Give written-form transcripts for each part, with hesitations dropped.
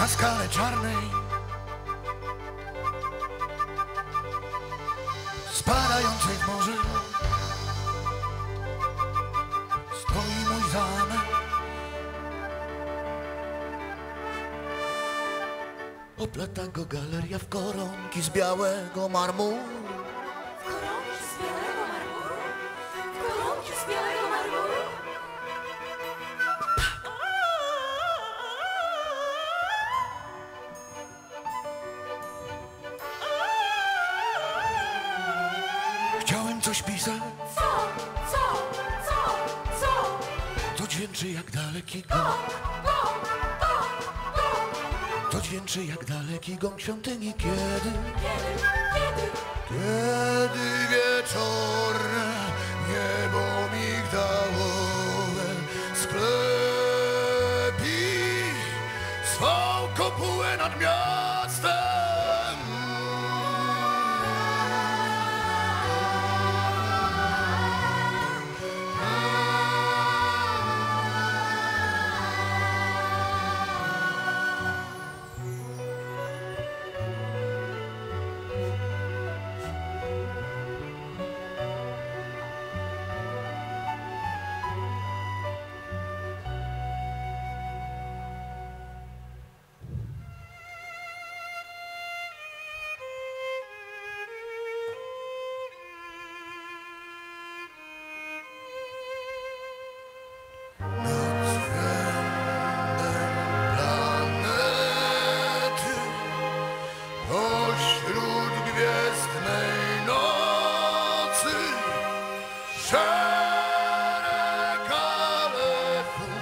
skale czarnej spadającej w morze stoi mój zamek. Oplata go galeria w koronki z białego marmuru. Koronki z białego marmuru? Koronki z białego marmuru? Chciałem coś pisać, Co? to dźwięczy jak daleki Gong, gong. gong, gong, gong. To dźwięczy jak daleki gong świątyni, kiedy Kiedy wieczorne niebo migdałowe sklepi swą kopułę nad miastem. Pośród gwiezdnej nocy szereg alepów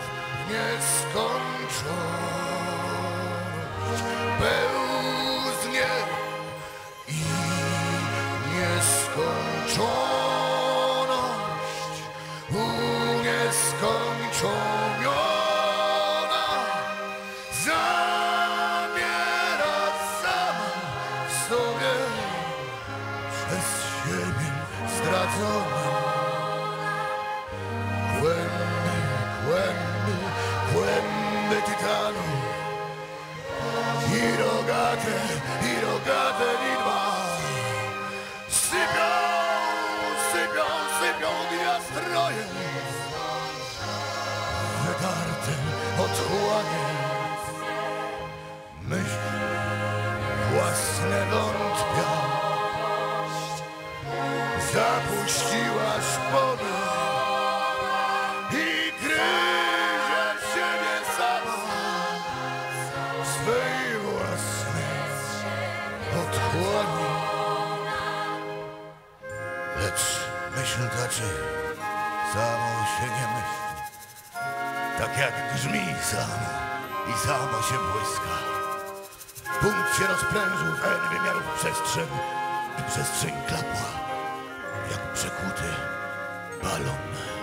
nieskończoność, pełznie i nieskończoność unieskończona zamiera sama w sobie przez siebie zdradzona. Kłęby tytanu i rogate widma sypią gwiazdroje wydarte otchłanie. Myśl własne wątpia zapuściła szpony i gryzie siebie sama swej własnej otchłani. Lecz myśl taczy samo się nie myśli, tak jak grzmi samo i samo się błyska. Punkt się rozprężył w N wymiarów przestrzeń i przestrzeń klapła jak przekuty balon.